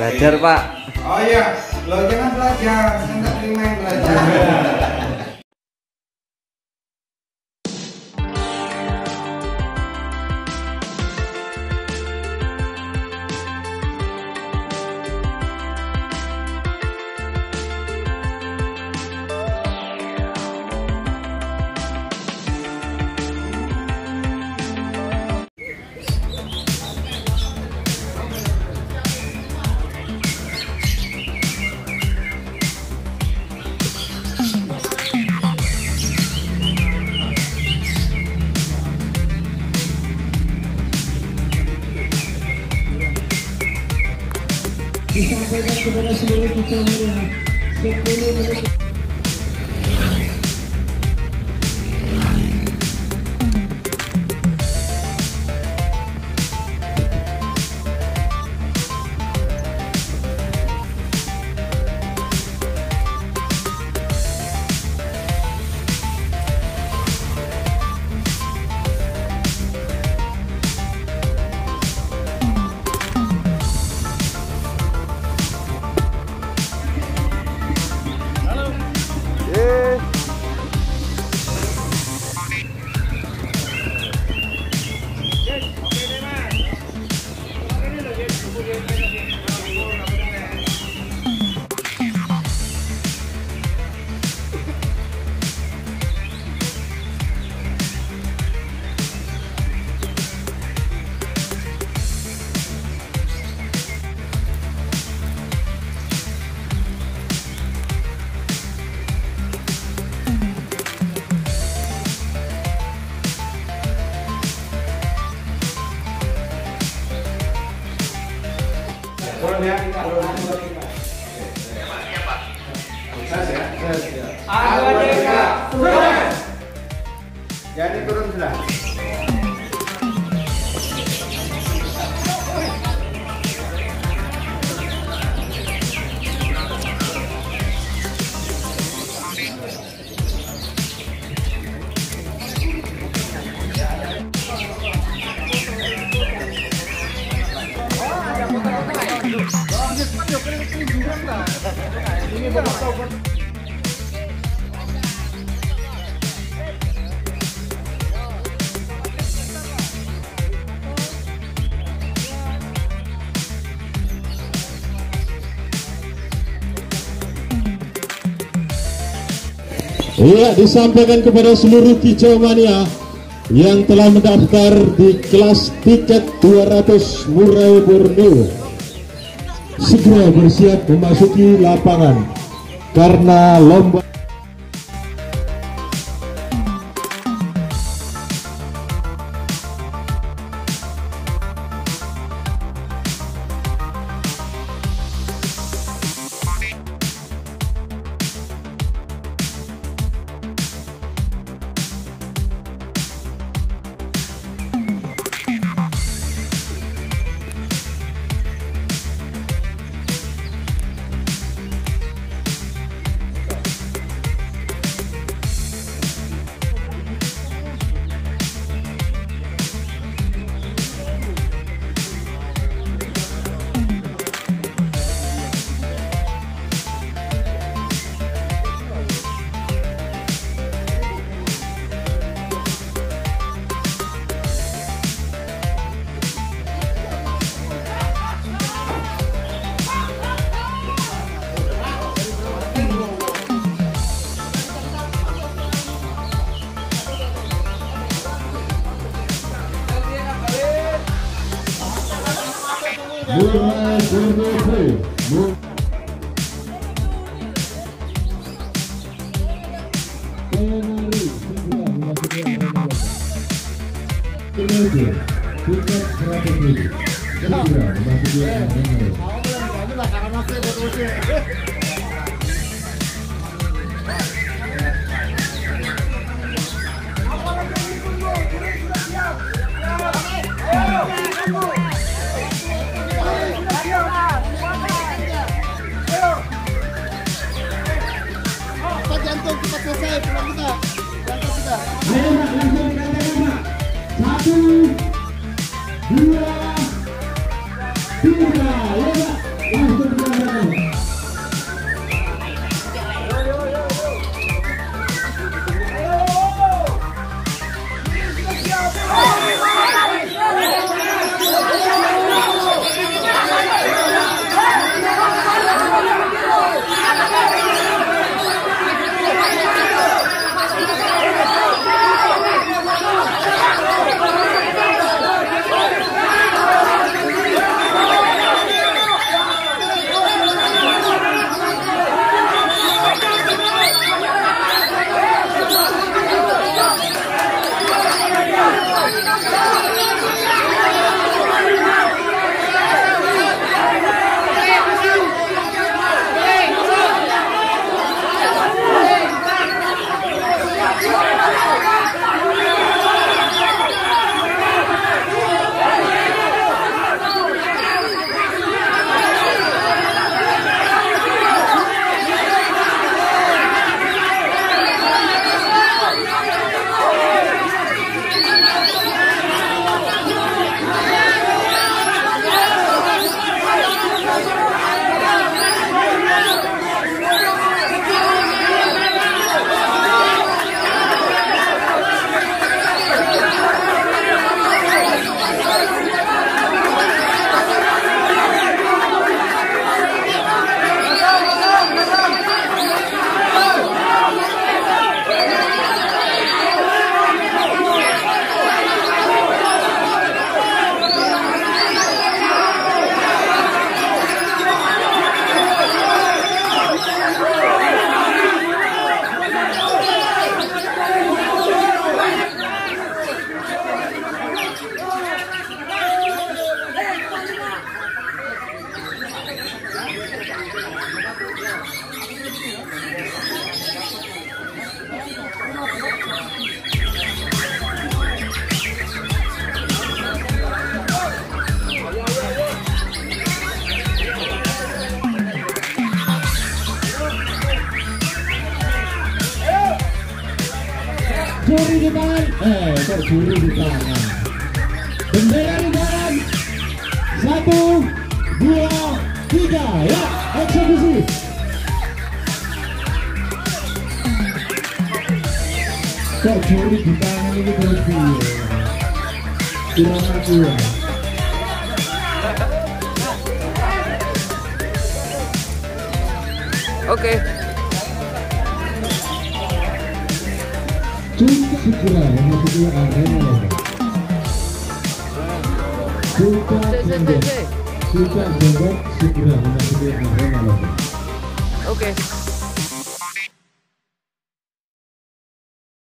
belajar Pak. Oh iya, lo jangan belajar, saya nggak terima yang belajar. Disampaikan kepada seluruh kita 10 menit. Turun ya, turun. Sukses ya. A2DK, sukses. Jadi turun sudah. Iya, disampaikan kepada seluruh kicau mania yang telah mendaftar di kelas tiket 200 Murai Borneo, segera bersiap memasuki lapangan karena lomba. Murai Borneo penari segera memasuki arena. Kemudian tiket 100.000 segera memasuki arena. Jantung cepat selesai pulang kita. Jantung kita. Ayo Pak, langsung dikatakan Pak. 1, 2, 3, ya Pak. Langsung Juri di tangan, kok juri di tangan. Bendera di tangan. 1, 2, 3, ya, eksekusi. Kok juri di tangan ini berlebihan? Kurang aku ya. Oke. Cukup segera memasuki arena lomba. Suka jenggot segera memasuki arena lomba. Oke.